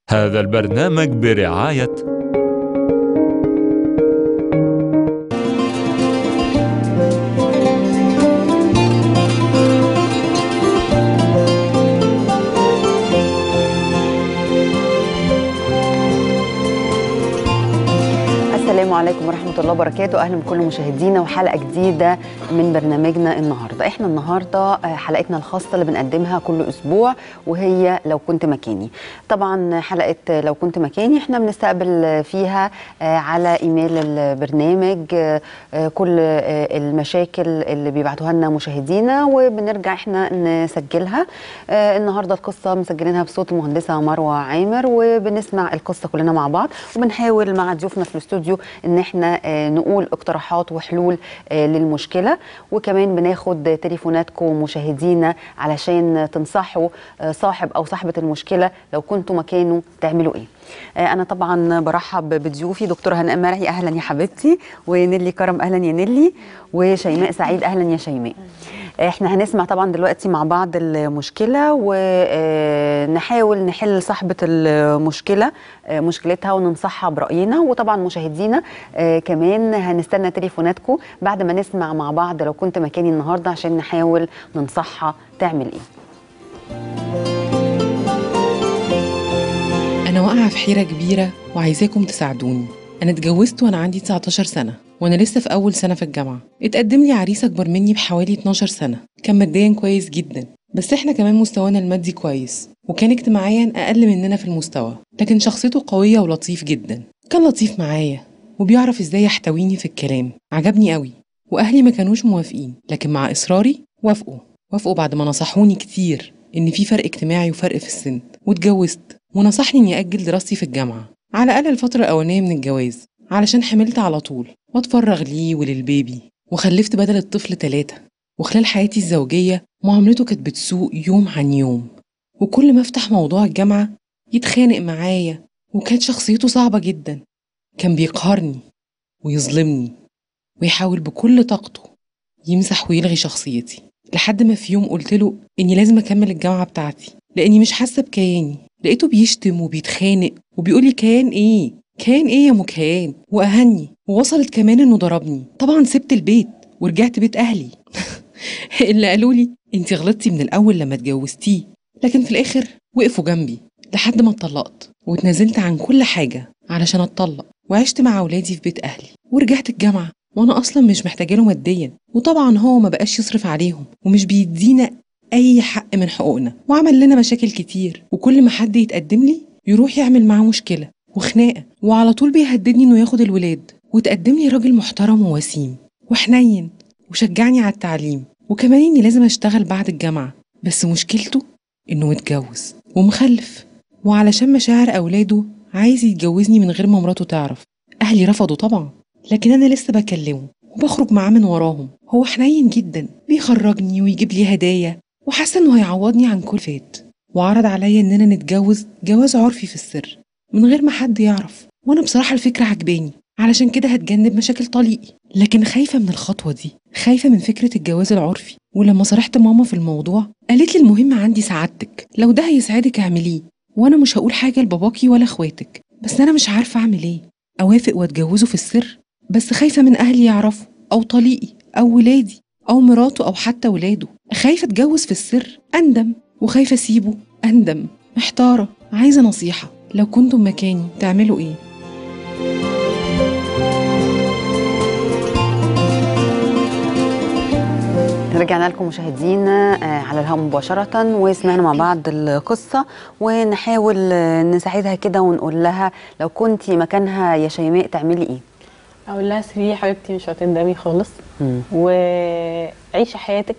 هذا البرنامج برعاية السلام عليكم ورحمة الله وبركاته. أهلا بكل مشاهدينا وحلقة جديدة من برنامجنا النهاردة. احنا النهاردة حلقتنا الخاصة اللي بنقدمها كل أسبوع وهي لو كنت مكاني. طبعا حلقة لو كنت مكاني احنا بنستقبل فيها على إيميل البرنامج كل المشاكل اللي بيبعتوها لنا مشاهدينا وبنرجع احنا نسجلها. النهاردة القصة مسجلينها بصوت المهندسة مروة عامر وبنسمع القصة كلنا مع بعض وبنحاول مع ضيوفنا في الاستوديو ان احنا نقول اقتراحات وحلول للمشكله، وكمان بناخد تليفوناتكم مشاهدينا علشان تنصحوا صاحب او صاحبه المشكله لو كنتوا مكانه تعملوا ايه. انا طبعا برحب بضيوفي دكتوره هناء مرعي، اهلا يا حبيبتي، ونيلي كرم، اهلا يا نيلي، وشيماء سعيد، اهلا يا شيماء. احنا هنسمع طبعا دلوقتي مع بعض المشكله ونحاول نحل صاحبه المشكله مشكلتها وننصحها براينا، وطبعا مشاهدينا كمان هنستنى تليفوناتكم بعد ما نسمع مع بعض لو كنت مكاني النهارده عشان نحاول ننصحها تعمل ايه. أنا واقعة في حيرة كبيرة وعايزاكم تساعدوني. أنا اتجوزت وأنا عندي 19 سنة وأنا لسه في أول سنة في الجامعة. اتقدم لي عريس أكبر مني بحوالي 12 سنة، كان ماديا كويس جدا، بس إحنا كمان مستوانا المادي كويس، وكان اجتماعيا أقل مننا في المستوى، لكن شخصيته قوية ولطيف جدا. كان لطيف معايا وبيعرف إزاي يحتويني في الكلام، عجبني قوي. وأهلي ما كانوش موافقين، لكن مع إصراري وافقوا بعد ما نصحوني كتير إن في فرق اجتماعي وفرق في السن، واتجوزت. ونصحني إني أجل دراستي في الجامعة على الأقل الفترة الأولانية من الجواز، علشان حملت على طول واتفرغ ليه وللبيبي، وخلفت بدل الطفل 3. وخلال حياتي الزوجية معاملته كانت بتسوء يوم عن يوم، وكل ما افتح موضوع الجامعة يتخانق معايا، وكانت شخصيته صعبة جدا. كان بيقهرني ويظلمني ويحاول بكل طاقته يمسح ويلغي شخصيتي، لحد ما في يوم قلت له إني لازم أكمل الجامعة بتاعتي لأني مش حاسة بكياني. لقيته بيشتم وبيتخانق وبيقولي كيان إيه يا مكيان، وأهني، ووصلت كمان إنه ضربني. طبعا سبت البيت ورجعت بيت أهلي اللي قالوا لي أنتي غلطتي من الأول لما اتجوزتيه، لكن في الآخر وقفوا جنبي لحد ما اتطلقت، واتنازلت عن كل حاجة علشان اتطلق، وعشت مع أولادي في بيت أهلي، ورجعت الجامعة وانا اصلا مش محتاجه له ماديا. وطبعا هو ما بقاش يصرف عليهم ومش بيدينا اي حق من حقوقنا، وعمل لنا مشاكل كتير، وكل ما حد يتقدم لي يروح يعمل معاه مشكله وخناقه، وعلى طول بيهددني انه ياخد الولاد. وتقدم لي راجل محترم ووسيم وحنين وشجعني على التعليم، وكمان اني لازم اشتغل بعد الجامعه، بس مشكلته انه متجوز ومخلف، وعلشان مشاعر اولاده عايز يتجوزني من غير ما مراته تعرف. اهلي رفضوا طبعا، لكن أنا لسه بكلمه وبخرج معاه من وراهم. هو حنين جدا، بيخرجني ويجيب لي هدايا، وحاسة إنه هيعوضني عن كل فات. وعرض عليا إننا نتجوز جواز عرفي في السر من غير ما حد يعرف، وأنا بصراحة الفكرة عجباني، علشان كده هتجنب مشاكل طليقي. لكن خايفة من الخطوة دي، خايفة من فكرة الجواز العرفي. ولما صرحت ماما في الموضوع قالت لي المهم عندي سعادتك، لو ده هيسعدك اعمليه، وأنا مش هقول حاجة لباباكي ولا اخواتك، بس أنا مش عارفة أعمل إيه. أوافق وأتجوزه في السر، بس خايفة من أهلي يعرفوا، أو طليقي، أو ولادي، أو مراته، أو حتى ولاده. خايفة أتجوز في السر أندم، وخايفة أسيبه أندم. محتارة، عايزة نصيحة. لو كنتم مكاني تعملوا إيه؟ رجعنا لكم مشاهدينا على الهواء مباشرة وسمعنا مع بعض القصة، ونحاول نساعدها كده ونقول لها لو كنتي مكانها يا شيماء تعملي ايه؟ اقول لها سيبي حبيبتي، مش هتندمي خالص، وعيشي حياتك،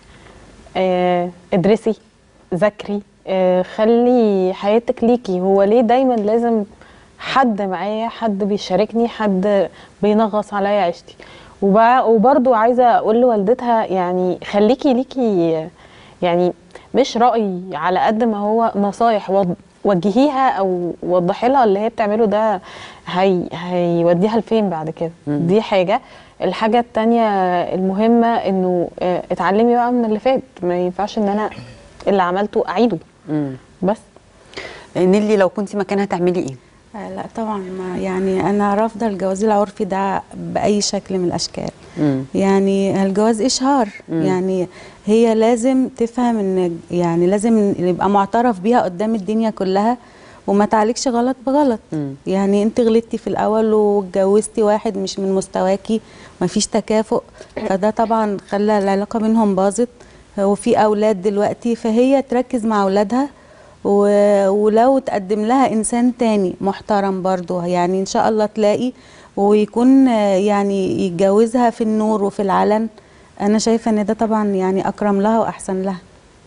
ادرسي، ذاكري، خلي حياتك ليكي. هو ليه دايما لازم حد معايا، حد بيشاركني، حد بينغص عليا عيشتي؟ وبرضو عايزه اقول لوالدتها يعني خليكي ليكي، يعني مش رأي على قد ما هو نصايح. وجهيها او وضحي لها اللي هي بتعمله ده هيوديها لفين بعد كده. دي حاجه. الحاجه التانية المهمه انه اتعلمي بقى من اللي فات، ما ينفعش ان انا اللي عملته اعيده. بس نيلي لو كنت مكانها تعملي ايه؟ لا طبعا، ما يعني انا رافضه الجواز العرفي ده باي شكل من الاشكال. يعني الجواز اشهار. يعني هي لازم تفهم ان يعني لازم يبقى معترف بيها قدام الدنيا كلها، وما تعالجش غلط بغلط. يعني انت غلطتي في الاول واتجوزتي واحد مش من مستواكي، ما فيش تكافؤ، فده طبعا خلى العلاقه بينهم باظت، وفي اولاد دلوقتي، فهي تركز مع اولادها، ولو تقدم لها انسان تاني محترم برضو يعني ان شاء الله تلاقي، ويكون يعني يتجوزها في النور وفي العلن. انا شايفه ان ده طبعا يعني اكرم لها واحسن لها.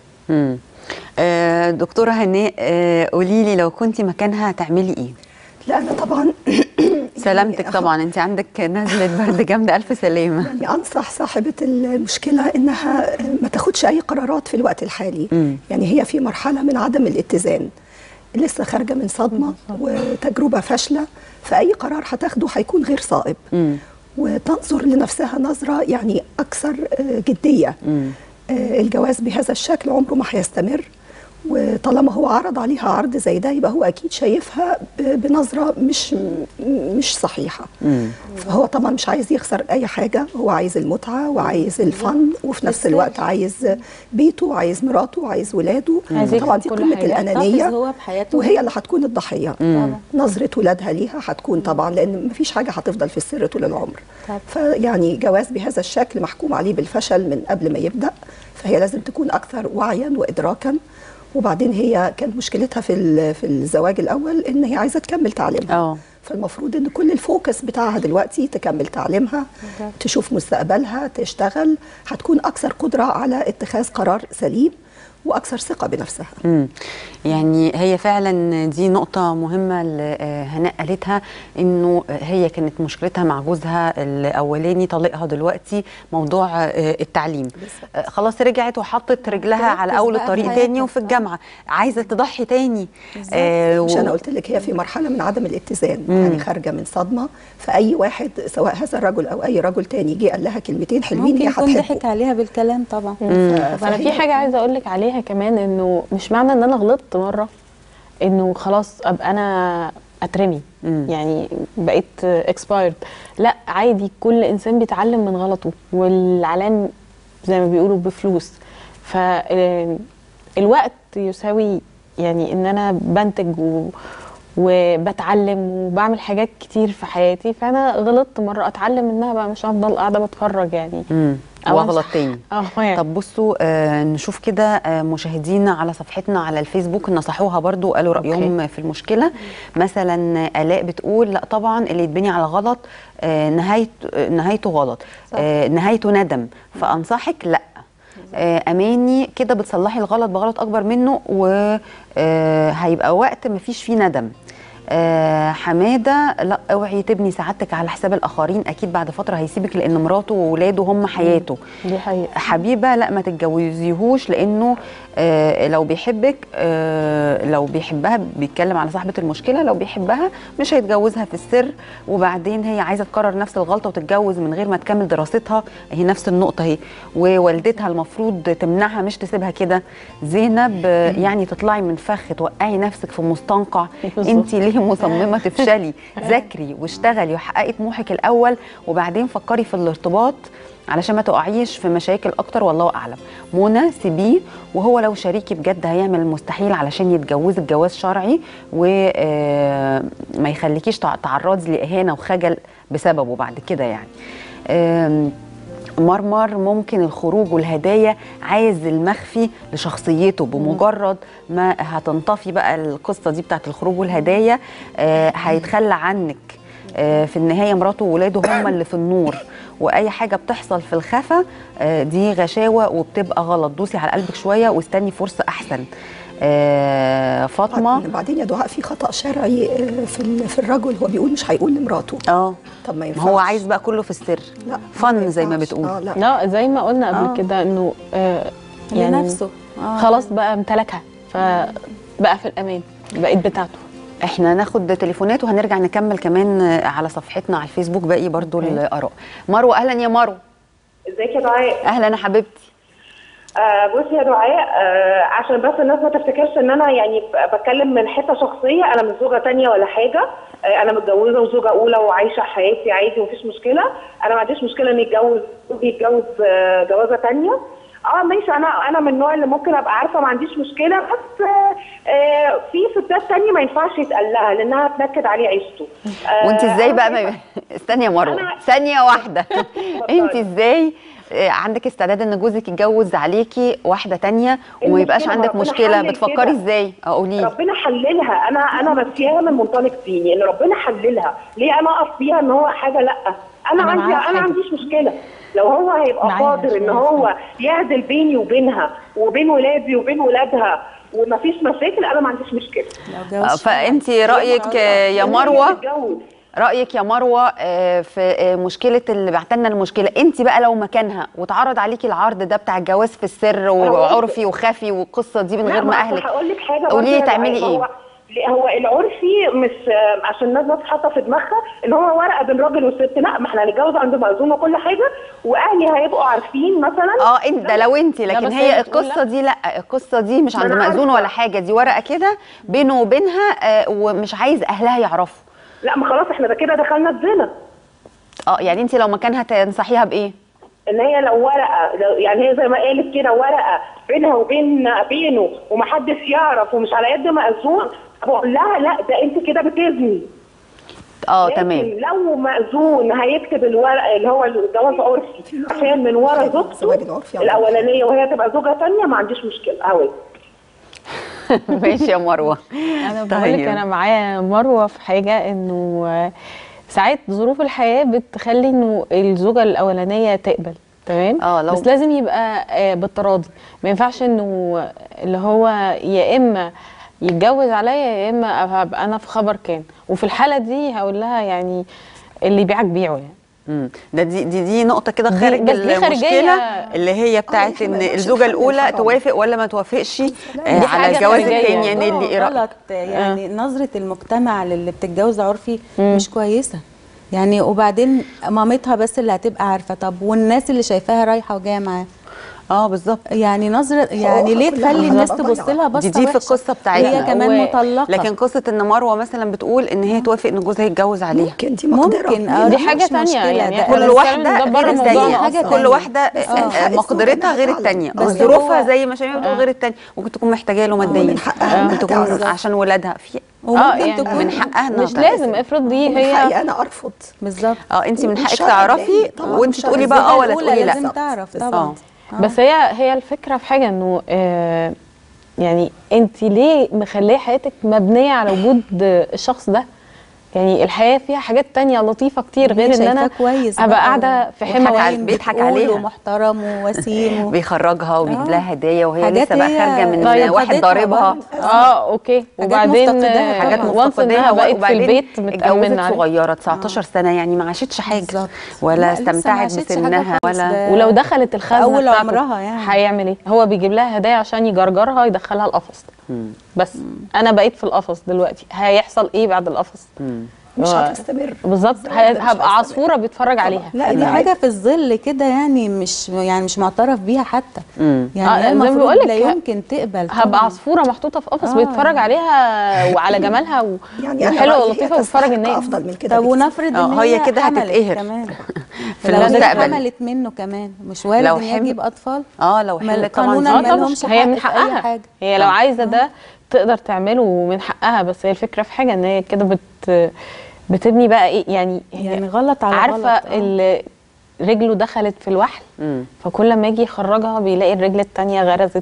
دكتوره هناء، قولي لي لو كنت مكانها هتعملي ايه؟ لا انا طبعا سلامتك طبعا، انت عندك نزله برد جامده، الف سلامه. يعني انصح صاحبه المشكله انها ما تاخدش اي قرارات في الوقت الحالي. يعني هي في مرحله من عدم الاتزان، لسه خارجه من صدمه وتجربه فاشله، فاي قرار هتاخده هيكون غير صائب. وتنظر لنفسها نظره يعني اكثر جديه. الجواز بهذا الشكل عمره ما هيستمر، وطالما هو عرض عليها عرض زي ده يبقى هو اكيد شايفها بنظره مش صحيحه. فهو طبعا مش عايز يخسر اي حاجه، هو عايز المتعه وعايز الفن، وفي نفس الوقت عايز بيته وعايز مراته وعايز ولاده. طبعا دي قمه الانانيه، هو بحياته وهي اللي هتكون الضحيه. نظره ولادها ليها هتكون طبعا، لان مفيش حاجه هتفضل في السر طول العمر. فيعني جواز بهذا الشكل محكوم عليه بالفشل من قبل ما يبدا، فهي لازم تكون اكثر وعيا وادراكا. وبعدين هي كانت مشكلتها في الزواج الاول ان هي عايزه تكمل تعليمها. فالمفروض ان كل الفوكس بتاعها دلوقتي تكمل تعليمها، تشوف مستقبلها، تشتغل، هتكون اكثر قدره على اتخاذ قرار سليم واكثر ثقه بنفسها. يعني هي فعلا دي نقطه مهمه اللي هناء قالتها، انه هي كانت مشكلتها مع جوزها الاولاني طليقها، دلوقتي موضوع التعليم. خلاص رجعت وحطت رجلها على اول الطريق تاني، وفي الجامعه عايزه تضحي تاني. مش انا قلت لك هي في مرحله من عدم الاتزان. يعني خارجه من صدمه، فاي واحد سواء هذا الرجل او اي رجل تاني جه قال لها كلمتين حلوين هي هتحبه. ممكن ضحك عليها بالكلام طبعا. فانا في حاجه عايزه اقول لك عليها كمان، انه مش معنى ان انا غلطت مره انه خلاص ابقى انا اترمي. يعني بقيت اكسبايرد. لا عادي، كل انسان بيتعلم من غلطه، والعلام زي ما بيقولوا بفلوس. فالوقت يساوي يعني ان انا بنتج وبتعلم وبعمل حاجات كتير في حياتي. فانا غلطت مره، اتعلم منها بقى، مش هفضل قاعده بتفرج يعني واغلط تاني. يعني. طب بصوا نشوف كده مشاهدينا على صفحتنا على الفيسبوك نصحوها برضو، قالوا رأيهم في المشكلة. مثلا آلاء بتقول لا طبعا اللي يتبني على غلط نهايته غلط، نهايته ندم، فأنصحك لا. أماني كده بتصلحي الغلط بغلط أكبر منه، وهيبقى وقت مفيش فيه ندم. حماده لا اوعي تبني سعادتك على حساب الاخرين، اكيد بعد فتره هيسيبك لان مراته وولاده هم حياته. دي حقيقه. حبيبه لا ما تتجوزيهوش، لانه لو بيحبك لو بيحبها، بيتكلم على صاحبه المشكله، لو بيحبها مش هيتجوزها في السر، وبعدين هي عايزه تكرر نفس الغلطه وتتجوز من غير ما تكمل دراستها. هي نفس النقطه اهي، ووالدتها المفروض تمنعها مش تسيبها كده. زينب يعني تطلعي من فخ توقعي نفسك في مستنقع، انت ليه مصممه تفشلي؟ ذاكري واشتغلي وحققي طموحك الاول، وبعدين فكري في الارتباط علشان ما تقعيش في مشاكل اكتر، والله اعلم. منى سيبيه، وهو لو شريكي بجد هيعمل المستحيل علشان يتجوزك جواز شرعي، وما يخليكيش تعرضي لاهانه وخجل بسببه بعد كده يعني. مرمر ممكن الخروج والهدايا عايز المخفي لشخصيته، بمجرد ما هتنطفي بقى القصه دي بتاعت الخروج والهدايا هيتخلى عنك. في النهايه مراته وولاده هم اللي في النور، واي حاجه بتحصل في الخفا دي غشاوه وبتبقى غلط. دوسي على قلبك شويه واستني فرصه احسن. فاطمه بعدين يا دعاء في خطأ شرعي في الرجل، هو بيقول مش هيقول لمراته. طب ما ينفعش، هو عايز بقى كله في السر. لا فن زي ما بتقول. لا زي ما قلنا قبل كده انه يعني لنفسه خلاص بقى امتلكها، فبقى في الامان، بقت بتاعته. احنا ناخد تليفونات وهنرجع نكمل كمان على صفحتنا على الفيسبوك باقي برضو الاراء. مروه، اهلا يا مروه. ازيك يا دعاء؟ اهلا يا حبيبتي. بصي يا دعاء، عشان بس الناس ما تفتكرش ان انا يعني بتكلم من حته شخصيه، انا مش زوجه تانية ولا حاجه. انا متجوزه وزوجه اولى وعايشه حياتي عادي ومفيش مشكله. انا ما عنديش مشكله ان يتجوز جوازه تانية. ماشي، انا من النوع اللي ممكن ابقى عارفه ما عنديش مشكله، بس في ستات تانية ما ينفعش يتقال لها لانها تنكد عليه عيشته. وانت ازاي بقى استني يا مروه ثانيه واحده. انت ازاي عندك استعداد ان جوزك يتجوز عليكي واحده تانية وما يبقاش عندك مشكله؟ بتفكري ازاي؟ قولي. ربنا حللها. انا بسيها من منطلق ديني ان ربنا حللها. ليه انا اقف فيها ان هو حاجه؟ لا، انا ما عنديش مشكله. لو هو هيبقى قادر ان هو يعدل بيني وبينها وبين ولادي وبين ولادها ومفيش مشاكل، انا ما عنديش مشكله. فانت رايك يا مروه، رأيك يا مروة في مشكلة اللي بعتلنا المشكلة، انت بقى لو مكانها واتعرض عليكي العرض ده بتاع الجواز في السر وعرفي وخفي والقصة دي من غير ما اهلك، هقول لك حاجة، قولي لي تعملي ايه؟ هو العرفي مش عشان الناس حاطه في دماغها ان هو ورقه بين راجل وست. لا، ما احنا هنتجوز عند مأذون وكل حاجه واهلي هيبقوا عارفين مثلا. انت ده لو انت، لكن هي القصه دي لا، القصه دي مش عند مأذون ولا حاجه، دي ورقه كده بينه وبينها ومش عايز اهلها يعرفوا. لا، ما خلاص احنا ده كده دخلنا الزنا. يعني انت لو مكانها تنصحيها بايه؟ ان هي لو ورقه، يعني هي زي ما قالت كده ورقه بينها وبينه ومحدش يعرف ومش على يد مأذون، بقول لها لا، ده انت كده بتزني. تمام. لو مأذون هيكتب الورقه اللي هو الجواز عرفي عشان من ورا زوجته الاولانيه وهي تبقى زوجه ثانيه، ما عنديش مشكله قوي. ماشي يا مروه. انا بقول لك انا معايا مروه في حاجه، انه ساعات ظروف الحياه بتخلي انه الزوجه الاولانيه تقبل، تمام، بس لازم يبقى بالتراضي. ما ينفعش انه اللي هو يا اما يتجوز عليا يا اما ابقى انا في خبر كان. وفي الحاله دي هقول لها يعني اللي يبيعك بيعه يعني. ده دي نقطة كده خارج المشكلة اللي هي بتاعت ان الزوجة الأولى توافق ولا ما توافقش على الجواز الثاني. يعني اللي غلط، يعني نظرة المجتمع للي بتتجوز عرفي مش كويسة يعني. وبعدين مامتها بس اللي هتبقى عارفة، طب والناس اللي شايفاها رايحة وجاية معاها؟ بالظبط. يعني نظره، يعني ليه تخلي الناس تبص لها بصه دي في القصه بتاعتها هي كمان مطلقه. لكن قصه ان مروه مثلا بتقول ان هي توافق ان جوزها يتجوز عليها، ممكن دي مقدره، دي حاجه ثانيه. يعني كل واحده غير الثانيه، كل واحده مقدرتها غير الثانيه، ظروفها زي ما شيماء بتقول غير الثانيه. ممكن تكون محتاجه له ماديا، ممكن تكون عشان ولادها في وممكن تكون من حقها. مش لازم افرض دي هي انا ارفض بالظبط. انت من حقك تعرفي وانت تقولي بقى ولا تقولي لا. لازم تعرف طبعا. بس هي الفكره في حاجه انه يعني انت ليه مخليه حياتك مبنيه على وجود الشخص ده؟ يعني الحياه فيها حاجات تانية لطيفه كتير غير ان انا ابقى قاعده في حمى بيضحك عليها ومحترم ووسيم بيخرجها وبيجيب لها هدايا وهي لسه بقى خارجه من واحد ضاربها. اوكي. وبعدين حاجات مفتقداها بقت في البيت اتجوزت صغيره 19 سنه، يعني ما عاشتش حاجه ولا استمتعت بسنها ولو دخلت الخزنه اول عمرها يعني هيعمل ايه؟ هو بيجيب لها هدايا عشان يجرجرها يدخلها القفص. بس انا بقيت في القفص دلوقتي، هيحصل ايه بعد القفص؟ مش هتستمر بالظبط. هبقى عصفوره بيتفرج عليها. لا دي حاجه في الظل كده، يعني مش معترف بيها حتى. يعني زي ما بقول لك لا يمكن تقبل. هبقى عصفوره محطوطه في قفص بيتفرج عليها وعلى جمالها وحلوه ولطيفه وبتفرج الناس. افضل من كده. طب ونفرض ان هي كده هتتقهر كمان في المستقبل، حملت منه كمان، مش وارد ان يجيب اطفال. لو حملت طبعا ما لهمش هي من حقها. هي لو عايزه ده تقدر تعمله من حقها. بس هي الفكره في حاجه ان هي كده بتبني بقى ايه يعني غلط على عارفه اللي رجله دخلت في الوحل، فكل ما يجي يخرجها بيلاقي الرجل الثانيه غرزت.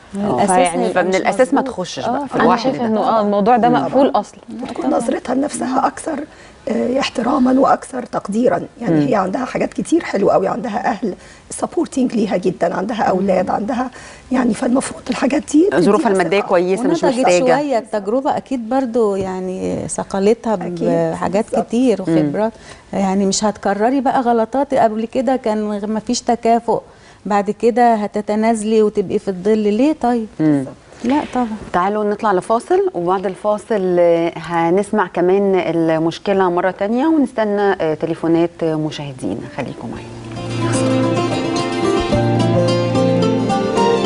فمن الاساس ما تخشش بقى في الوحل. انا شايفه انه الموضوع ده مقفول اصلا. تكون نظرتها لنفسها اكثر احتراما واكثر تقديرا. يعني هي عندها حاجات كتير حلوه قوي، عندها اهل سبورتنج ليها جدا، عندها اولاد، عندها يعني فالمفروض الحاجات دي ظروفها الماديه كويسه، مش محتاجه شويه. التجربه اكيد برضو يعني ثقلتها بحاجات كتير وخبرات. يعني مش هتكرري بقى غلطات قبل كده كان ما فيش تكافؤ، بعد كده هتتنازلي وتبقي في الظل ليه؟ طيب لا طبعا. تعالوا نطلع لفاصل، وبعد الفاصل هنسمع كمان المشكلة مرة تانية ونستنى تليفونات مشاهدين. خليكم معانا.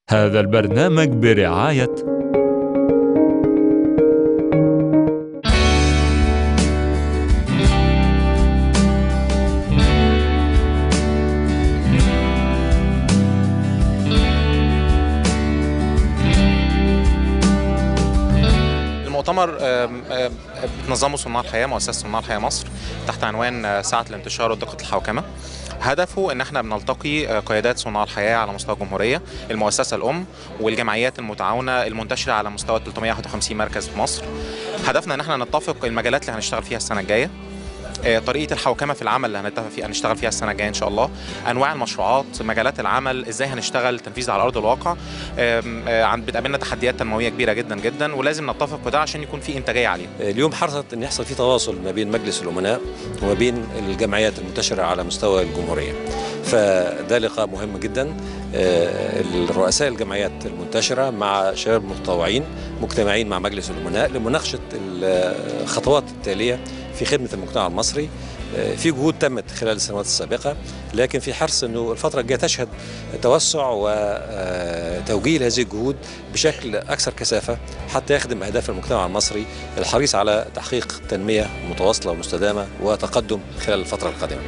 هذا البرنامج برعاية المؤتمر بتنظمه صناع الحياة، مؤسسة صناع الحياة مصر، تحت عنوان ساعة الانتشار ودقة الحوكمة. هدفه ان احنا بنلتقي قيادات صناع الحياة على مستوى الجمهورية، المؤسسة الأم والجمعيات المتعاونة المنتشرة على مستوى 351 مركز في مصر. هدفنا ان احنا نتفق المجالات اللي هنشتغل فيها السنة الجاية، طريقة الحوكمة في العمل اللي هنشتغل فيها السنة الجاية إن شاء الله، أنواع المشروعات، مجالات العمل، إزاي هنشتغل تنفيذ على أرض الواقع. بتقابلنا تحديات تنموية كبيرة جدا جدا، ولازم نتفق في ده عشان يكون في إنتاجية عالية. اليوم حرصت أن يحصل في تواصل ما بين مجلس الأمناء وما بين الجمعيات المنتشرة على مستوى الجمهورية، فده لقاء مهم جدا. الرؤساء الجمعيات المنتشرة مع شباب المتطوعين مجتمعين مع مجلس الأمناء لمناقشة الخطوات التالية في خدمة المجتمع المصري. في جهود تمت خلال السنوات السابقة، لكن في حرص أنه الفترة الجاية تشهد توسع وتوجيه هذه الجهود بشكل أكثر كثافة حتى يخدم أهداف المجتمع المصري الحريص على تحقيق تنمية متواصلة ومستدامة وتقدم خلال الفترة القادمة.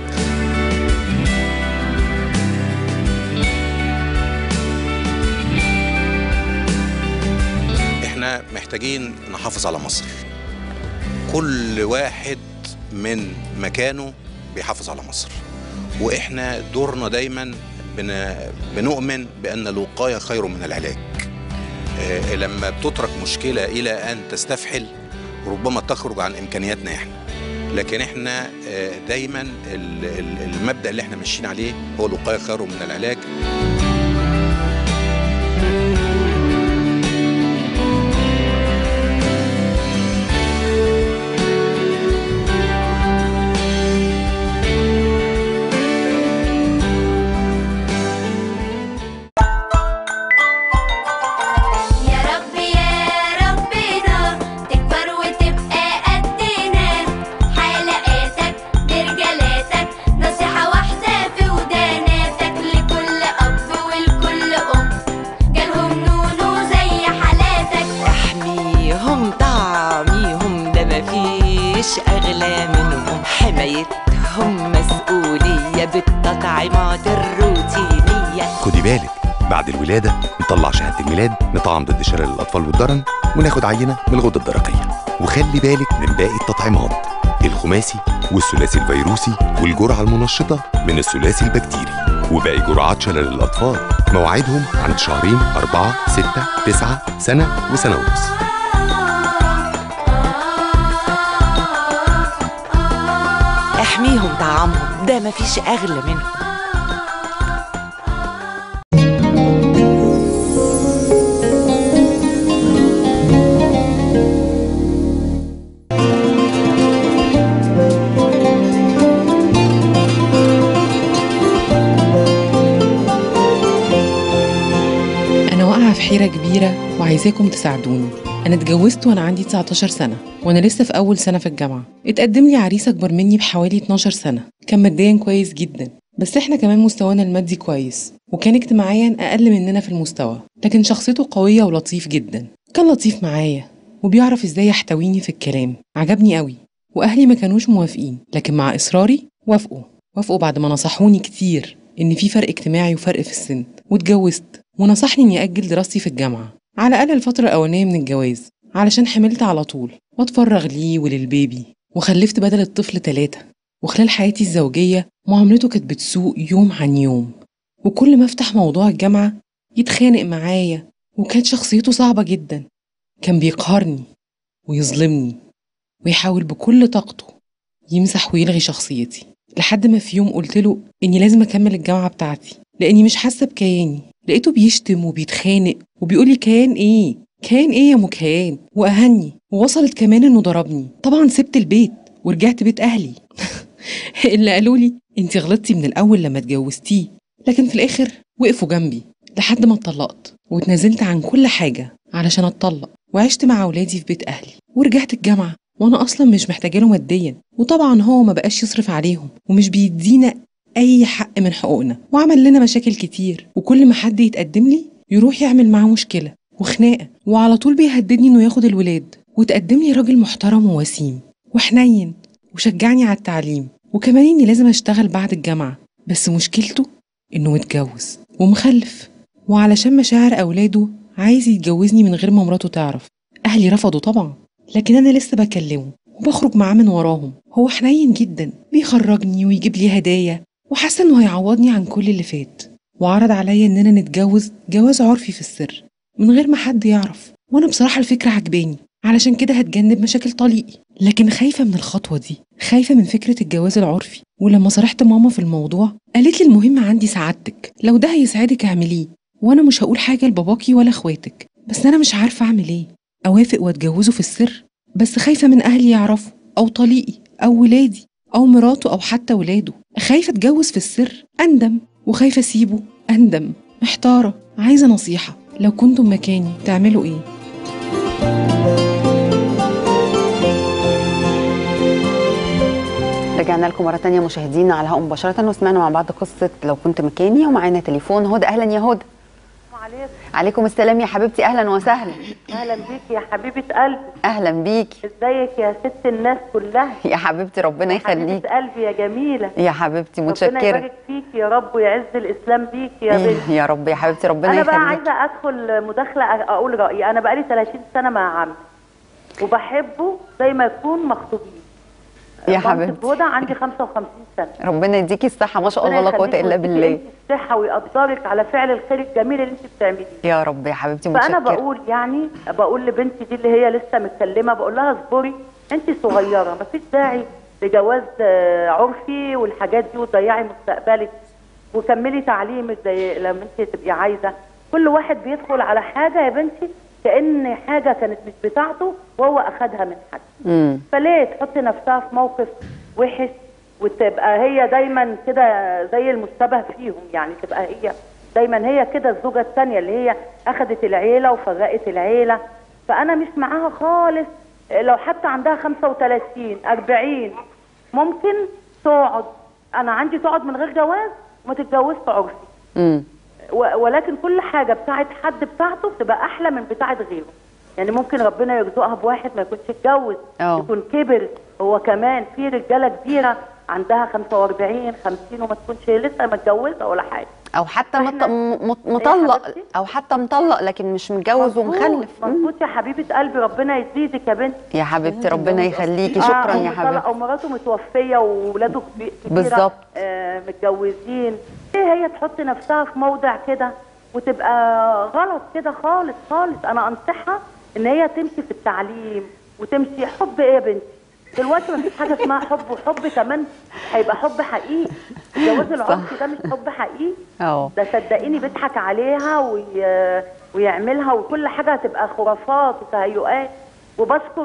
احنا محتاجين نحافظ على مصر، كل واحد من مكانه بيحافظ على مصر، واحنا دورنا دايما بنؤمن بأن الوقاية خير من العلاج. لما بتترك مشكلة إلى أن تستفحل ربما تخرج عن إمكانياتنا احنا، لكن احنا دايما المبدأ اللي احنا ماشيين عليه هو الوقاية خير من العلاج. أغلى منهم، حمايتهم مسؤولية بالتطعيمات الروتينية. خدي بالك، بعد الولادة نطلع شهادة الميلاد، نطعم ضد شلل الأطفال والضرن، وناخد عينة من الغدة الدرقية. وخلي بالك من باقي التطعيمات، الخماسي والثلاثي الفيروسي والجرعة المنشطة من الثلاثي البكتيري. وباقي جرعات شلل الأطفال موعدهم عند شهرين، 4، 6، 9، سنة وسنة ونص. احميهم طعامهم، ده مفيش أغلى منهم. أنا واقعة في حيرة كبيرة وعايزاكم تساعدوني. أنا اتجوزت وأنا عندي 19 سنة وأنا لسه في أول سنة في الجامعة. اتقدم لي عريس أكبر مني بحوالي 12 سنة، كان ماديا كويس جدا، بس إحنا كمان مستوانا المادي كويس، وكان اجتماعيا أقل مننا في المستوى، لكن شخصيته قوية ولطيف جدا. كان لطيف معايا وبيعرف إزاي يحتويني في الكلام، عجبني قوي. وأهلي ما كانوش موافقين، لكن مع إصراري وافقوا بعد ما نصحوني كتير إن في فرق اجتماعي وفرق في السن، واتجوزت. ونصحني إني أجل دراستي في الجامعة على الأقل الفترة الأولانية من الجواز، علشان حملت على طول واتفرغ ليه وللبيبي، وخلفت بدل الطفل 3. وخلال حياتي الزوجية معاملته كانت بتسوء يوم عن يوم، وكل ما افتح موضوع الجامعة يتخانق معايا، وكانت شخصيته صعبة جدا. كان بيقهرني ويظلمني ويحاول بكل طاقته يمسح ويلغي شخصيتي، لحد ما في يوم قلت له إني لازم أكمل الجامعة بتاعتي لأني مش حاسة بكياني. لقيته بيشتم وبيتخانق وبيقولي كيان إيه يا مكيان، وأهني، ووصلت كمان إنه ضربني. طبعا سبت البيت ورجعت بيت أهلي اللي قالوا لي انتي غلطتي من الأول لما اتجوزتيه، لكن في الآخر وقفوا جنبي لحد ما اتطلقت، واتنازلت عن كل حاجة علشان اتطلق، وعشت مع أولادي في بيت أهلي، ورجعت الجامعة وأنا أصلا مش محتاجة له ماديا. وطبعا هو ما بقاش يصرف عليهم ومش بيدينا أي حق من حقوقنا، وعمل لنا مشاكل كتير. وكل ما حد يتقدم لي يروح يعمل معاه مشكلة وخناقة، وعلى طول بيهددني إنه ياخد الولاد. وتقدم لي راجل محترم ووسيم وحنين وشجعني على التعليم، وكمان إني لازم أشتغل بعد الجامعة. بس مشكلته إنه متجوز ومخلف، وعلشان مشاعر أولاده عايز يتجوزني من غير ما مراته تعرف. أهلي رفضوا طبعا، لكن أنا لسه بكلمه وبخرج معاه من وراهم. هو حنين جدا، بيخرجني ويجيب لي هدايا، وحاسة إنه هيعوضني عن كل اللي فات. وعرض عليا إننا نتجوز جواز عرفي في السر من غير ما حد يعرف، وأنا بصراحة الفكرة عجباني، علشان كده هتجنب مشاكل طليقي. لكن خايفة من الخطوة دي، خايفة من فكرة الجواز العرفي. ولما صرحت ماما في الموضوع قالت لي المهم عندي سعادتك، لو ده هيسعدك اعمليه، وانا مش هقول حاجة لباباكي ولا اخواتك. بس انا مش عارفة اعمل ايه، اوافق واتجوزه في السر؟ بس خايفة من اهلي يعرفوا، او طليقي، او ولادي، او مراته، او حتى ولاده. خايفة اتجوز في السر اندم، وخايفة اسيبه اندم. محتارة، عايزة نصيحة. لو كنتم مكاني تعملوا ايه؟ رجعنا لكم مرة تانية مشاهدينا على الهواء مباشرة، وسمعنا مع بعض قصة لو كنت مكاني. ومعانا تليفون هدى. أهلا يا هدى. عليكم السلام يا حبيبتي، أهلا وسهلا. أهلا بيك يا حبيبة قلبي. أهلا بيكي. ازيك يا ست الناس كلها؟ يا حبيبتي ربنا يخليك. حبيبة قلبي يا جميلة. يا حبيبتي متشكرة. ربنا يبارك فيك يا رب ويعز الإسلام بيك يا بنتي. يا رب يا حبيبتي ربنا يخليك. يخليك. أنا بقى عايزة أدخل مداخلة أقول رأيي. أنا بقالي 30 سنة مع عمي وبحبه زي ما يكون مخطوبين. يا حبيبتي هدى عندي 55 سنة. ربنا يديكي الصحة، ما شاء الله لا قوة إلا بالله. الصحة ويقدرك على فعل الخير الجميل اللي انت بتعمليه. يا رب يا حبيبتي متشكرة. فأنا بقول لبنتي دي اللي هي لسه متكلمة، بقول لها اصبري، انت صغيرة، مفيش داعي لجواز عرفي والحاجات دي وتضيعي مستقبلك، وكملي تعليمك زي لما انت تبقي عايزة. كل واحد بيدخل على حاجة يا بنتي كأن حاجة كانت مش بتاعته وهو أخدها من حد. فليه تحطي نفسها في موقف وحش وتبقى هي دايما كده زي المشتبه فيهم؟ يعني تبقى هي دايما هي كده الزوجة الثانية اللي هي أخدت العيلة وفرقت العيلة. فأنا مش معاها خالص. لو حتى عندها 35 40 ممكن تقعد. أنا عندي تقعد من غير جواز وما تتجوزش عرفي. ولكن كل حاجة بتاعت حد بتاعته بتبقى أحلى من بتاعت غيره. يعني ممكن ربنا يرزقها بواحد ما يكونش اتجوز، يكون كبر هو كمان. في رجالة كبيرة عندها 45 50 وما تكونش لسه متجوزة ولا حاجة، أو حتى مطلق، أو حتى مطلق لكن مش متجوز ومخلف. مظبوط يا حبيبة قلبي، ربنا يزيدك يا بنتي. يا حبيبتي ربنا يخليكي. شكرا يا حبيبتي. أو مراته متوفية وولاده كبيرة بالظبط متجوزين. ليه هي تحط نفسها في موضع كده وتبقى غلط كده خالص خالص؟ أنا أنصحها إن هي تمشي في التعليم وتمشي. حب إيه يا بنتي؟ دلوقتي مفيش حاجة اسمها حب، وحب كمان هيبقى حب حقيقي. الجواز العرفي ده مش حب حقيقي. ده صدقيني بيضحك عليها ويعملها، وكل حاجة هتبقى خرافات وتهيؤات. وبشكر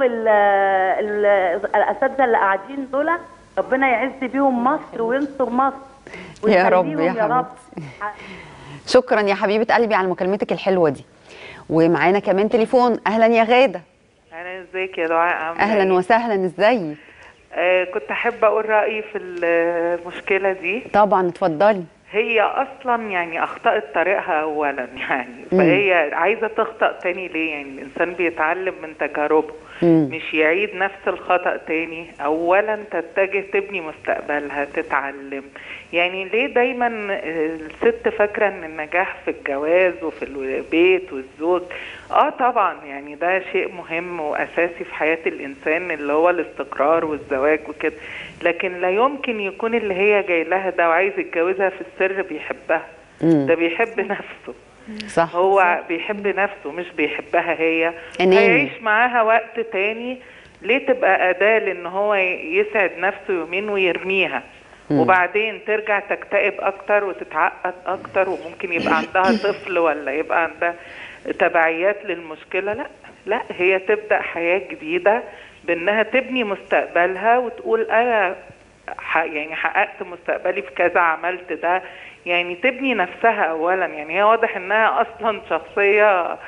الأساتذة اللي قاعدين دول، ربنا يعز بيهم مصر وينصر مصر يا رب يا حبيبتي. شكرا يا حبيبة قلبي على مكالمتك الحلوة دي. ومعانا كمان تليفون. أهلا يا غادة. أهلا، ازيك يا دعاء؟ أهلا وسهلا، ازيك؟ كنت أحب أقول رأيي في المشكلة دي. طبعا اتفضلي. هي أصلا يعني أخطأت طريقها أولا، يعني فهي عايزة تخطأ تاني ليه؟ يعني الإنسان بيتعلم من تجاربه، مش يعيد نفس الخطأ تاني. أولا تتجه تبني مستقبلها، تتعلم. يعني ليه دايما الست فاكرة ان النجاح في الجواز وفي البيت والزوج؟ طبعا يعني ده شيء مهم واساسي في حياة الانسان اللي هو الاستقرار والزواج وكده، لكن لا يمكن يكون اللي هي جاي لها ده وعايز يتجوزها في السر بيحبها. ده بيحب نفسه. صح. هو بيحب نفسه مش بيحبها هي. هيعيش معاها وقت تاني. ليه تبقى أداة لان هو يسعد نفسه يومين ويرميها؟ وبعدين ترجع تكتئب اكتر وتتعقد اكتر، وممكن يبقى عندها طفل ولا يبقى عندها تبعيات للمشكلة. لا هي تبدأ حياة جديدة بانها تبني مستقبلها وتقول انا يعني حققت مستقبلي في كذا، عملت ده. يعني تبني نفسها اولا. يعني هي واضح انها اصلا شخصية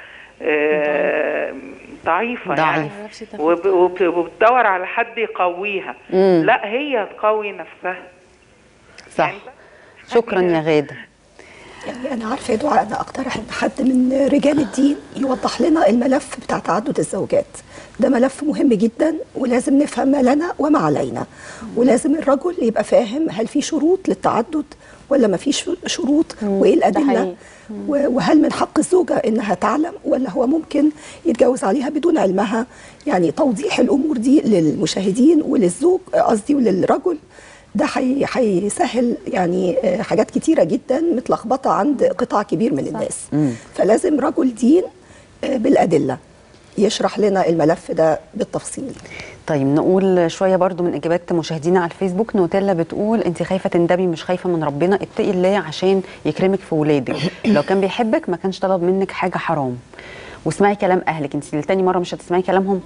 ضعيفة يعني، وبتدور على حد يقويها. لا هي تقوي نفسها. صح. شكرا يا غادة. يعني أنا عارفة يا دعاء، أنا أقترح إن حد من رجال الدين يوضح لنا الملف بتاع تعدد الزوجات. ده ملف مهم جدا، ولازم نفهم ما لنا وما علينا، ولازم الرجل يبقى فاهم هل في شروط للتعدد ولا ما فيش شروط، وإيه الأدلة، وهل من حق الزوجة إنها تعلم ولا هو ممكن يتجوز عليها بدون علمها. يعني توضيح الأمور دي للمشاهدين وللزوج قصدي وللرجل، ده هيسهل يعني حاجات كتيرة جدا متلخبطة عند قطاع كبير من الناس. فلازم رجل دين بالأدلة يشرح لنا الملف ده بالتفصيل. طيب نقول شويه برضو من اجابات مشاهدينا على الفيسبوك. نوتيلا بتقول انت خايفه تندبي مش خايفه من ربنا، اتقي الله عشان يكرمك في ولادك. لو كان بيحبك ما كانش طلب منك حاجه حرام. واسمعي كلام اهلك، انت لتاني مره مش هتسمعي كلامهم.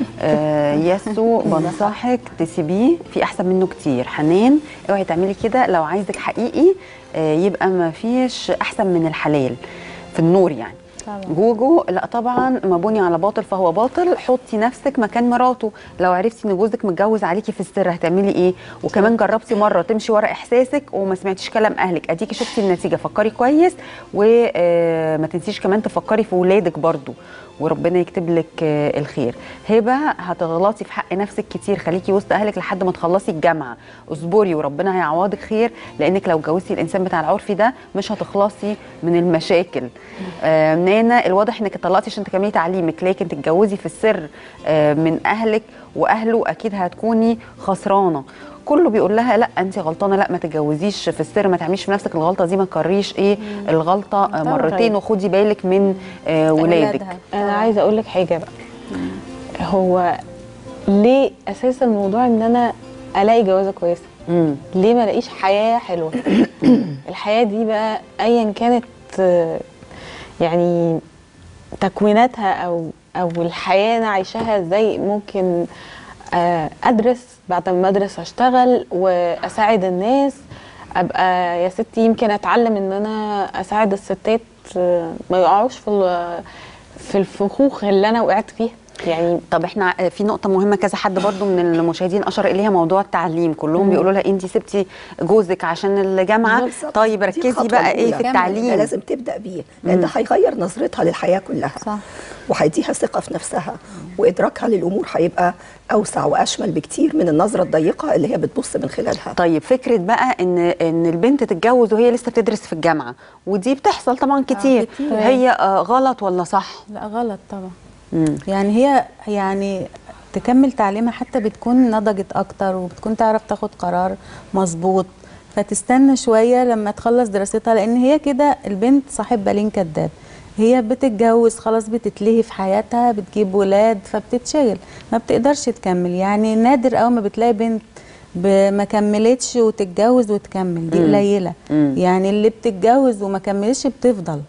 ياسو بنصحك تسيبيه، في احسن منه كتير. حنان اوعي تعملي كده، لو عايزك حقيقي يبقى ما فيش احسن من الحلال في النور يعني. جوجو لا طبعا، ما بني على باطل فهو باطل. حطي نفسك مكان مراته، لو عرفتي ان جوزك متجوز عليكي في السر هتعملي ايه؟ وكمان جربتي مره تمشي ورا احساسك وما سمعتيش كلام اهلك، اديكي شفتي النتيجه. فكري كويس، وما تنسيش كمان تفكري في ولادك برضو، وربنا يكتب لك الخير. هبه هتغلطي في حق نفسك كتير، خليكي وسط اهلك لحد ما تخلصي الجامعه، اصبري وربنا هيعوضك خير، لانك لو اتجوزتي الانسان بتاع العرفي ده مش هتخلصي من المشاكل. نانا الواضح انك طلقتي عشان تكملي تعليمك، لكن تتجوزي في السر من اهلك واهله اكيد هتكوني خسرانه. كله بيقول لها لا انت غلطانه، لا ما تتجوزيش في السر، ما تعمليش في نفسك الغلطه دي، ما تكرريش الغلطه مرتين، وخدي بالك من ولادك. انا عايزه اقول لك حاجه بقى، هو ليه اساس الموضوع ان انا الاقي جوازه كويسه؟ ليه ما الاقيش حياه حلوه؟ الحياه دي بقى ايا كانت يعني تكويناتها او الحياه انا عايشاها ازاي. ممكن ادرس، بعد ما ادرس اشتغل واساعد الناس، ابقى يا ستي يمكن اتعلم ان انا اساعد الستات ما يقعوش في الفخوخ اللي انا وقعت فيها يعني. طب احنا في نقطه مهمه كذا حد برضو من المشاهدين اشار اليها، موضوع التعليم. كلهم بيقولوا لها انت سبتي جوزك عشان الجامعه، طيب ركزي بقى ايه في التعليم، لازم تبدا بيه، لان ده هيغير نظرتها للحياه كلها. صح. وهيديها ثقه في نفسها، وادراكها للامور هيبقى اوسع واشمل بكتير من النظره الضيقه اللي هي بتبص من خلالها. طيب فكره بقى ان البنت تتجوز وهي لسه بتدرس في الجامعه، ودي بتحصل طبعا كتير. هي غلط ولا صح؟ لا غلط طبعا. يعني هي يعني تكمل تعليمها حتى بتكون نضجت اكتر، وبتكون تعرف تاخد قرار مظبوط، فتستنى شويه لما تخلص دراستها، لان هي كده البنت صاحب بالين كداب. هي بتتجوز خلاص، بتتلهي في حياتها، بتجيب ولاد، فبتتشغل، ما بتقدرش تكمل. يعني نادر قوي ما بتلاقي بنت ما كملتش وتتجوز وتكمل، دي قليله. يعني اللي بتتجوز وما كملتش بتفضل.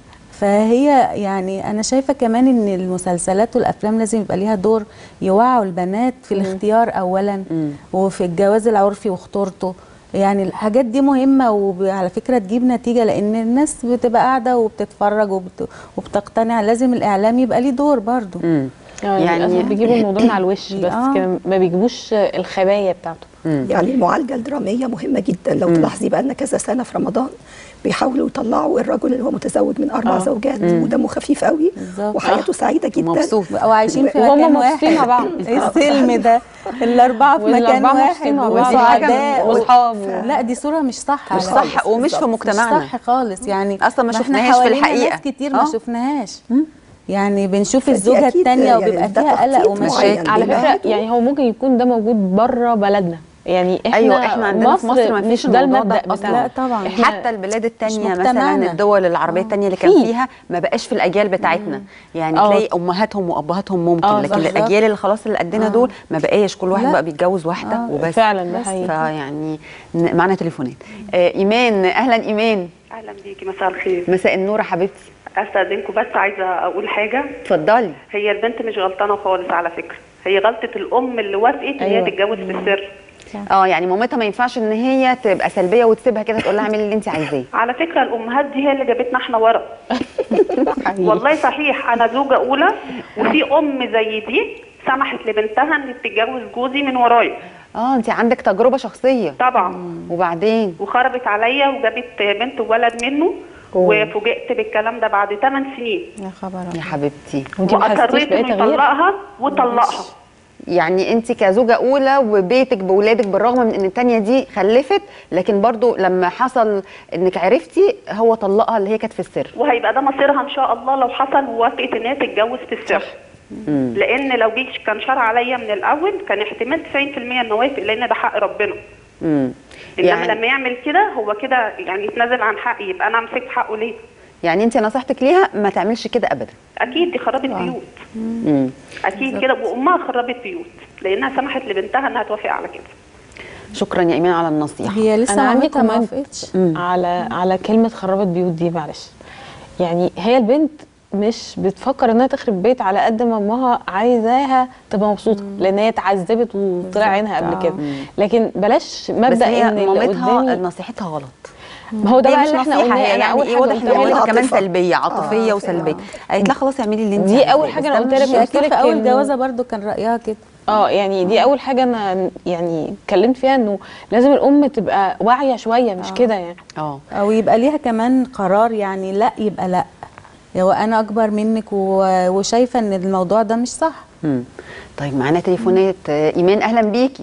فهي يعني انا شايفه كمان ان المسلسلات والافلام لازم يبقى ليها دور، يوعوا البنات في الاختيار اولا، وفي الجواز العرفي وخطورته. يعني الحاجات دي مهمه، وعلى فكره تجيب نتيجه، لان الناس بتبقى قاعده وبتتفرج وبتقتنع. لازم الاعلام يبقى ليه دور برضو. يعني بيجيبوا الموضوع من على الوش بس كده، ما بيجيبوش الخبايا بتاعته. يعني المعالجه الدراميه مهمه جدا. لو تلاحظي بقى لنا كذا سنه في رمضان بيحاولوا يطلعوا الرجل اللي هو متزوج من 4 زوجات، ودمه خفيف قوي وحياته سعيده جدا، مبسوط، وعايشين في مكان واحد مع بعض. السلم ده الاربعه في مكان واحد وسعداء واصحاب. لا دي صوره مش صح، مش صح ومش في مجتمعنا، مش صح خالص. يعني اصلا ما شفناهاش في الحقيقه، ناس كتير ما شفناهاش. يعني بنشوف الزوجه الثانيه وبيبقى فيها قلق ومشاكل. على فكره يعني هو ممكن يكون ده موجود بره بلدنا، يعني احنا عندنا في مصر ما فيش ده الموضوع المبدأ ده بتاعه. لا طبعا. حتى البلاد التانية مثلا الدول العربية التانية اللي كان فيها ما بقاش في الأجيال بتاعتنا. يعني تلاقي أمهاتهم وأبهاتهم ممكن، لكن الأجيال اللي خلاص اللي قدنا دول ما بقاش، كل واحد بقى بيتجوز واحدة وبس. فعلا ده حقيقي. فيعني معنا تليفونات. إيمان، أهلا إيمان. أهلا بيكي، مساء الخير. مساء النور يا حبيبتي. استاذنكم بس عايزه اقول حاجه. اتفضلي. هي البنت مش غلطانه خالص على فكره، هي غلطه الام اللي وافقت ان هي تتجوز في السر. يعني مامتها ما ينفعش ان هي تبقى سلبيه وتسيبها كده تقول لها اعملي اللي انت عايزاه. على فكره الامهات دي هي اللي جابتنا احنا ورا. والله صحيح، انا زوجه اولى وفي ام زي دي سمحت لبنتها ان تتجوز جوزي من ورايا. انت عندك تجربه شخصيه طبعا. وبعدين وخربت عليا وجابت بنت وولد منه، وفوجئت بالكلام ده بعد 8 سنين. يا خبر يا حبيبتي. واصريت انه يطلقها وطلقها. يعني انت كزوجه اولى وبيتك باولادك، بالرغم من ان الثانيه دي خلفت، لكن برضو لما حصل انك عرفتي هو طلقها اللي هي كانت في السر. وهيبقى ده مصيرها ان شاء الله لو حصل ووافقت ان هي تتجوز في السر. لان لو جيش كان شرع عليا من الاول كان احتمال 90% انه وافق، لان ده حق ربنا. انما يعني لما يعمل كده هو كده يعني يتنازل عن حقي، يبقى انا مسكت حقه ليه؟ يعني انت نصيحتك ليها ما تعملش كده ابدا. اكيد دي خربت بيوت. اكيد كده، وامها خربت بيوت لانها سمحت لبنتها انها توافق على كده. شكرا يا ايمان على النصيحه. هي لسه انا عندي كومنت على كلمه خربت بيوت دي، معلش. يعني هي البنت مش بتفكر انها تخرب بيت على قد ما امها عايزاها تبقى مبسوطه، لان هي اتعذبت وطلع عينها قبل كده. لكن بلاش مبدا ان مامتها نصيحتها غلط. ما هو ده بقى اللي احنا قلناه. يعني اول حاجه واضح ان هي كمان سلبيه، عاطفيه وسلبيه. قالت لها خلاص اعملي اللي انت دي اول حاجه انا قلت لك في اول جوازه برضو كان رايها كده. يعني دي اول حاجه انا يعني اتكلمت فيها، انه لازم الام تبقى واعيه شويه، مش كده يعني. او يبقى ليها كمان قرار، يعني لا يبقى لا، هو انا اكبر منك وشايفه ان الموضوع ده مش صح. طيب معانا تليفونات. ايمان اهلا بيكي.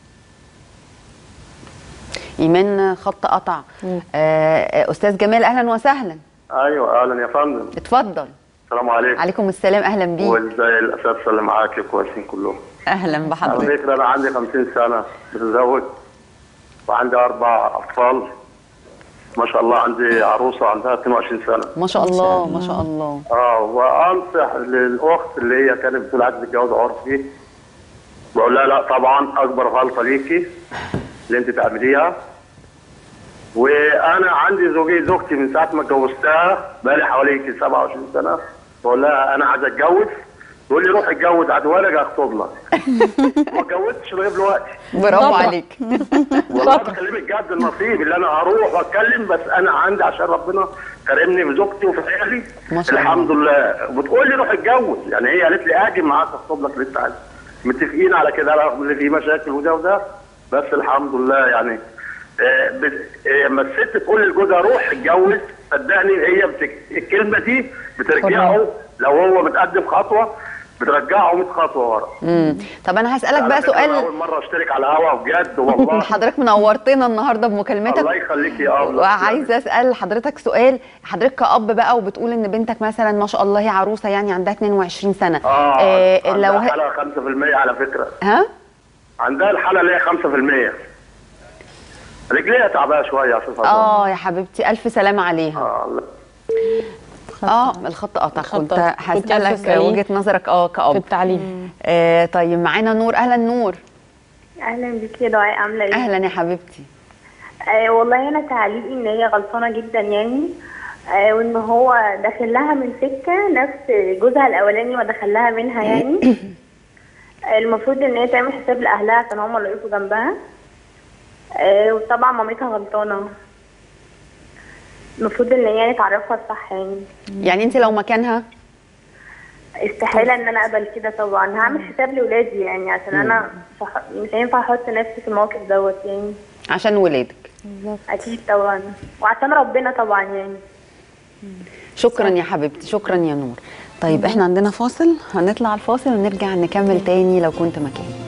ايمان خط قطع. استاذ جمال اهلا وسهلا. ايوه اهلا يا فندم. اتفضل. السلام عليكم. عليكم السلام، اهلا بيك. وازاي الاساتذه اللي معاكي كويسين كلهم؟ اهلا بحضرتك. على فكره انا عندي 50 سنه متزوج وعندي 4 اطفال ما شاء الله. عندي عروسه عندها 22 سنه ما شاء الله ما شاء الله. وانصح للاخت اللي هي كانت بتقول عايزه تتجوز عرفي، بقول لها لا طبعا، اكبر غلطه ليكي اللي انت تعمليها. وانا عندي زوجتي من ساعه ما اتجوزتها بقالي حوالي 27 سنه، بقول لها انا عايز اتجوز، تقول لي روح اتجوز عاد وانا اخطب لك. ما اتجوزتش لغايه دلوقتي. برافو عليك. والله بكلمك جد، النصيب اللي انا اروح واتكلم، بس انا عندي عشان ربنا كرمني بزوجتي وفي عيالي الحمد لله. وبتقول لي روح اتجوز، يعني هي قالت لي اجي معاك اخطب لك لسه عايز. متفقين على كده رغم ان في مشاكل وده وده، بس الحمد لله يعني. لما الست تقول لجوزها روح اتجوز، صدقني هي الكلمه دي بترجعه، لو هو متقدم خطوه بترجعه 100 خطوه ورا. طب انا هسالك بقى سؤال. اول مره اشترك على الهوا بجد والله. حضرتك منورتنا النهارده بمكالمتك. الله يخليكي يا الله. وعايزه اسال حضرتك سؤال، حضرتك كأب بقى وبتقول ان بنتك مثلا ما شاء الله هي عروسه يعني عندها 22 سنه. لو حاله 5% على فكره. عندها الحاله اللي هي 5%. رجليها تعبانه شويه عشان يا حبيبتي الف سلامه عليها. الخط قطع. كنت هسألك وجهة نظرك كأب في التعليم. طيب معانا نور. اهلا نور. اهلا بيكي يا دعاء، عامله ايه؟ اهلا يا حبيبتي. والله انا تعليقي ان هي غلطانه جدا يعني، وان هو داخل لها من سكه نفس جوزها الاولاني ما دخل لها منها يعني. المفروض ان هي تعمل حساب لاهلها عشان هم اللي يقفوا جنبها. وطبعا مامتها غلطانه، المفروض ان هي تعرفها الصح يعني. يعني انت لو مكانها استحاله ان انا اقبل كده طبعا. هعمل حساب لاولادي يعني، عشان انا مش هينفع احط نفسي في الموقف دوت يعني. عشان ولادك. اكيد طبعا، وعشان ربنا طبعا يعني. شكرا يا حبيبتي، شكرا يا نور. طيب احنا عندنا فاصل، هنطلع الفاصل ونرجع نكمل تاني لو كنت مكاني.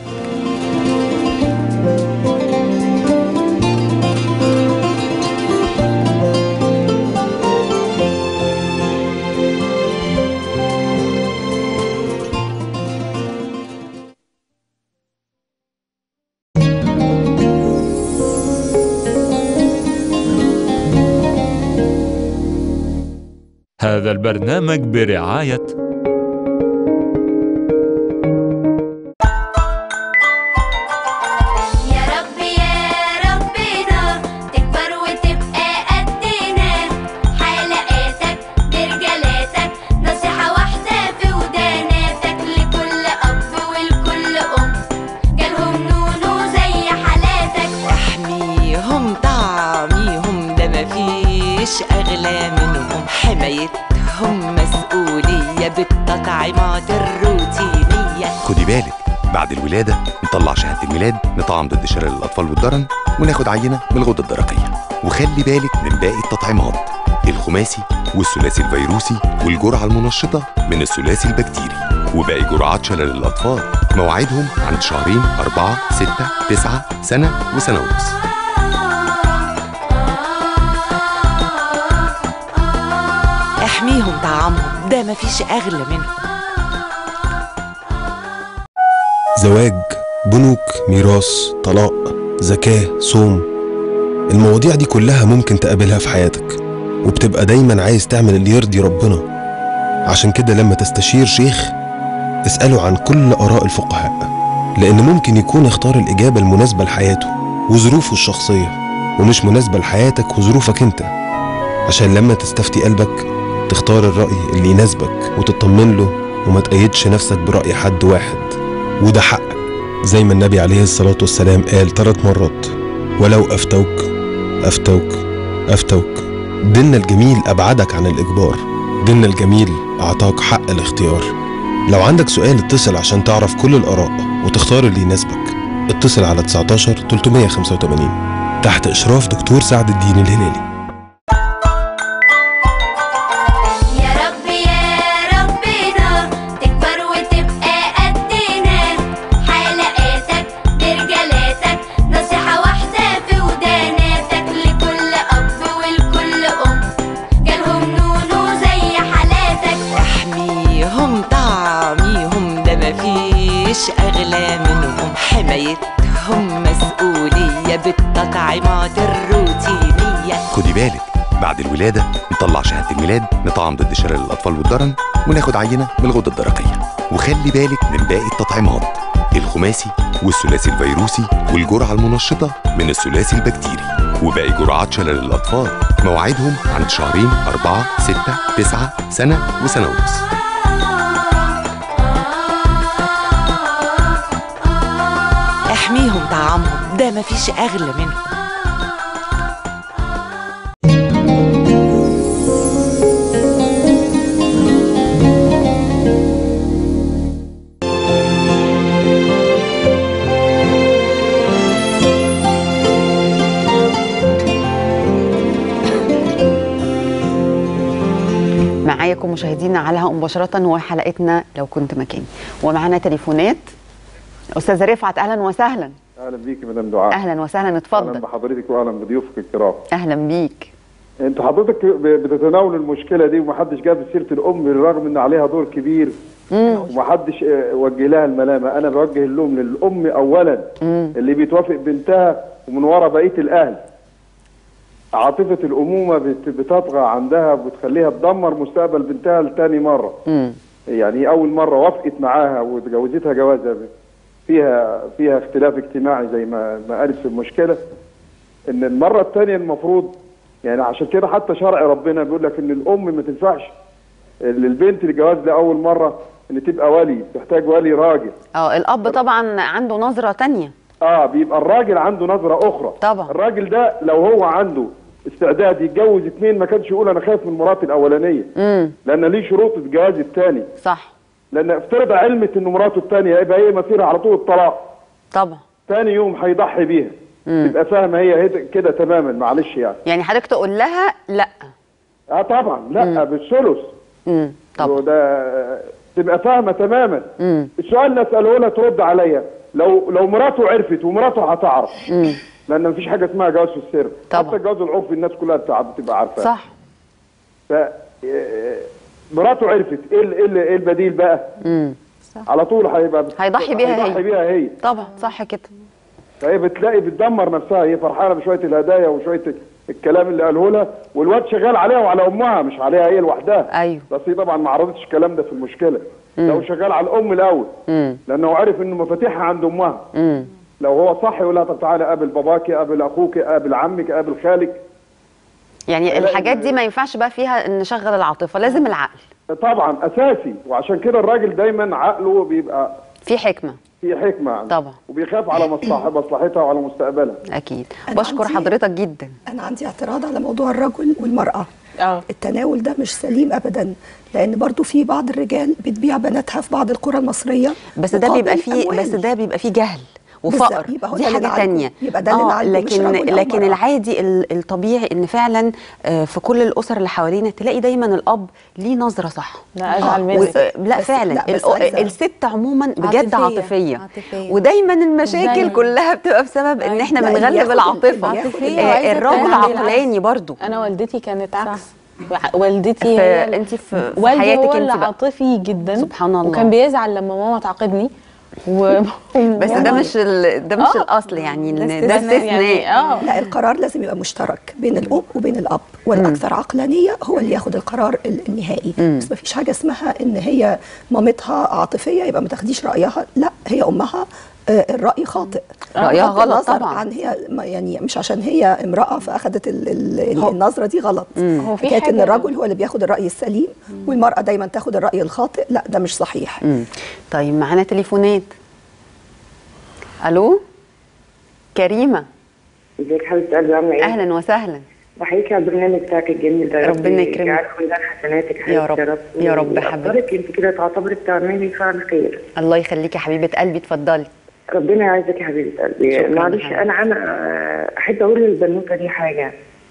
هذا البرنامج برعاية خدي بالك بعد الولادة نطلع شهادة الميلاد نطعم ضد شلل الأطفال والضرن وناخد عينة من الغدة الدرقية. وخلي بالك من باقي التطعيمات الخماسي والثلاثي الفيروسي والجرعة المنشطة من الثلاثي البكتيري. وباقي جرعات شلل الأطفال موعدهم عند شهرين 4 6 9 سنة وسنة ونص. احميهم طعامهم، ده مفيش أغلى منهم. زواج، بنوك، ميراث، طلاق، زكاة، صوم، المواضيع دي كلها ممكن تقابلها في حياتك، وبتبقى دايما عايز تعمل اللي يرضي ربنا. عشان كده لما تستشير شيخ اسأله عن كل آراء الفقهاء، لأن ممكن يكون اختار الإجابة المناسبة لحياته وظروفه الشخصية، ومش مناسبة لحياتك وظروفك انت، عشان لما تستفتي قلبك تختار الرأي اللي يناسبك وتطمن له، وما تقيدش نفسك برأي حد واحد. وده حقك، زي ما النبي عليه الصلاة والسلام قال 3 مرات: ولو أفتوك أفتوك أفتوك. ديننا الجميل أبعدك عن الإجبار، ديننا الجميل أعطاك حق الاختيار. لو عندك سؤال اتصل عشان تعرف كل الآراء وتختار اللي يناسبك. اتصل على 19 385 تحت إشراف دكتور سعد الدين الهلالي. أغلى منهم، حمايتهم مسؤولية بالتطعيمات الروتينية. خدي بالك، بعد الولادة نطلع شهادة الميلاد نطعم ضد شلل الأطفال والضرن وناخد عينة من الغدة الدرقية. وخلي بالك من باقي التطعيمات الخماسي والثلاثي الفيروسي والجرعة المنشطة من الثلاثي البكتيري. وباقي جرعات شلل الأطفال موعدهم عند شهرين 4 6 9 سنة وسنة ونص. احميهم طعامهم، ده مفيش أغلى منهم. معاكم مشاهدينا على الهواء مباشرة وحلقتنا لو كنت مكاني، ومعانا تليفونات. أستاذة رفعت أهلا وسهلا. اهلا بيكي مدام دعاء. أهلا وسهلا، اتفضل. اهلا بحضرتك واهلا بضيوفك الكرام. أهلا بيك. انت حضرتك بتتناول المشكله دي ومحدش جاب سيره الام بالرغم ان عليها دور كبير ومحدش وجه لها الملامه. انا بوجه اللوم للام اولا اللي بيتوافق بنتها ومن ورا بقيه الاهل. عاطفه الامومه بتطغى عندها وبتخليها تدمر مستقبل بنتها لتاني مره. يعني اول مره وافقت معاها وتجوزتها جوازه فيها اختلاف اجتماعي زي ما قالت في المشكله، ان المره الثانيه المفروض يعني عشان كده حتى شرع ربنا بيقول لك ان الام ما تنفعش للبنت الجواز لاول مره ان تبقى ولي، تحتاج ولي راجل. الاب طبعا عنده نظره ثانيه. بيبقى الراجل عنده نظره اخرى. طبعا الراجل ده لو هو عنده استعداد يتجوز 2 ما كانش يقول انا خايف من مراتي الاولانيه. لان ليه شروط الجواز الثاني. صح. لان افترض علمت ان مراته الثانيه يبقى هي مصيرها على طول الطلاق. طبعا. ثاني يوم هيضحي بيها. تبقى فاهمه هي كده تماما. معلش يعني حضرتك تقول لها لا. طبعا لا بالثلث. طبعا ده تبقى فاهمه تماما. السؤال اللي اساله لها ترد عليا، لو مراته عرفت ومراته هتعرف، لان مفيش حاجه اسمها جواز في السر. حتى الجواز العرفي الناس كلها بتبقى عارفاه. صح. مراته عرفت ايه البديل بقى؟ على طول هيضحي بيها هي. طبعا صح كده. فهي بتدمر نفسها، هي فرحانه بشويه الهدايا وشويه الكلام اللي قاله لها، والواد شغال عليها وعلى امها مش عليها هي لوحدها. ايوه. بس هي طبعا ما عرضتش الكلام ده في المشكله. لو شغال على الام الاول لانه عارف انه مفاتيحها عند امها. لو هو صح يقول لها طب تعالى قابل باباكي، قابل اخوك، قابل عمك، قابل خالك. يعني الحاجات دي ما ينفعش بقى فيها نشغل العاطفه، لازم العقل. طبعا اساسي، وعشان كده الراجل دايما عقله بيبقى في حكمه. طبعا. وبيخاف على مصلحتها وعلى مستقبلها. اكيد. بشكر حضرتك جدا. انا عندي اعتراض على موضوع الرجل والمراه. التناول ده مش سليم ابدا، لان برضو في بعض الرجال بتبيع بناتها في بعض القرى المصريه، بس ده بيبقى فيه جهل وفقر، دي حاجه تانية. يبقى ده اللي لكن العادي الطبيعي ان فعلا في كل الاسر اللي حوالينا تلاقي دايما الاب ليه نظره صح. لا ازعل منك. لا فعلا الست عموما بجد عاطفيه. ودايما المشاكل كلها بتبقى بسبب ان احنا بنغلب العاطفه. الراجل عقلاني برضو. انا والدتي كانت عكس. والدتي انت في حياتك هو اللي عاطفي جدا سبحان الله، وكان بيزعل لما ماما تعاقبني بس ده مش الاصل، يعني ده استثناء. لا، القرار لازم يبقى مشترك بين الام وبين الاب، والاكثر عقلانيه هو اللي ياخد القرار النهائي. بس ما فيش حاجه اسمها ان هي مامتها عاطفيه يبقى ما تاخديش رايها، لا، هي امها الرأي خاطئ، رأيها غلط طبعا. عن هي يعني مش عشان هي امرأة فأخذت النظرة دي غلط. حكاية ان الرجل هو اللي بياخد الرأي السليم والمرأة دايما تاخد الرأي الخاطئ، لا ده مش صحيح. طيب معانا تليفونات. الو كريمة، ازيك حبيبتي قلبي، عاملة ايه؟ اهلا وسهلا. بحييكي على البرنامج بتاعك الجميل ده، ربنا يكرمك، يجعلك ميزان حسناتك يا رب يا رب حبيبتي. انت كده تعتبري بتعملي فعل خير. الله يخليكي يا حبيبة قلبي، اتفضلي. ربنا يعزك يا حبيبه قلبي. معلش انا احب اقول للبنوته دي حاجه.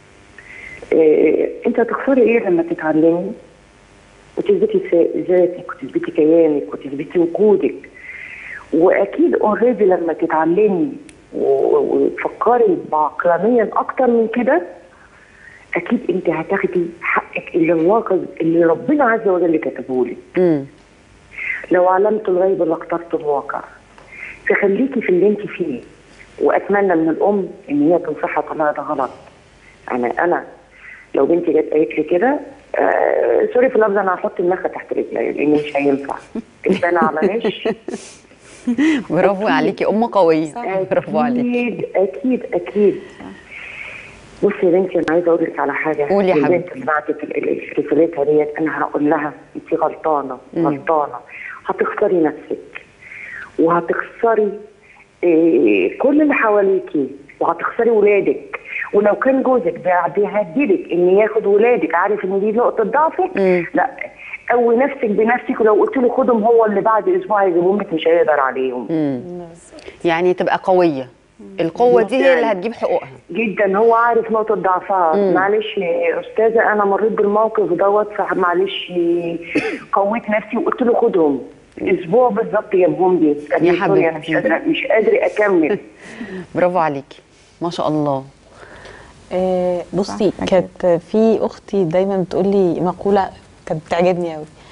انت هتخسري ايه لما تتعلمي وتثبتي ذاتك وتثبتي كيانك وتثبتي وجودك؟ واكيد اوريدي لما تتعلمي وتفكري بعقلانيا اكتر من كده، اكيد انت هتاخدي حقك اللي ربنا عز وجل كتبه لك. لو علمت الغيب لاخترت الواقع، فخليكي في اللي انت فيه. واتمنى من الام ان هي تنصحها تقول لها ده غلط. انا لو بنتي جت قالت لي كده، سوري في اللفظ، انا هحط دماغها تحت رجلي لان مش هينفع. انت انا عملناش. برافو عليكي، ام قويه. برافو عليكي. اكيد. بصي يا بنتي، انا عايزه اقول لك على حاجه. قولي يا حبيبتي. البنت اللي بعتت رسالتها ديت، انا هقول لها انت غلطانه. هتخسري نفسك وهتخسري كل اللي حواليكي وهتخسري ولادك. ولو كان جوزك بيهددك ان ياخد ولادك، عارف ان دي نقطه ضعفك، لا، قوي نفسك بنفسك. ولو قلت له خدهم، هو اللي بعد اسبوع هيجيبهم لك، مش هيقدر عليهم. يعني تبقى قويه. القوه دي هي اللي هتجيب حقوقها جدا. هو عارف نقطه ضعفها. معلش يا استاذه، انا مريت بالموقف دوت، فمعلش قويت نفسي وقلت له خدهم. اسبوع بالظبط جابهم لي. يا حبيبتي انا مش قادره اكمل. برافو عليكي، ما شاء الله. بصي، كانت في اختي دايما بتقول لي مقوله كانت بتعجبني قوي.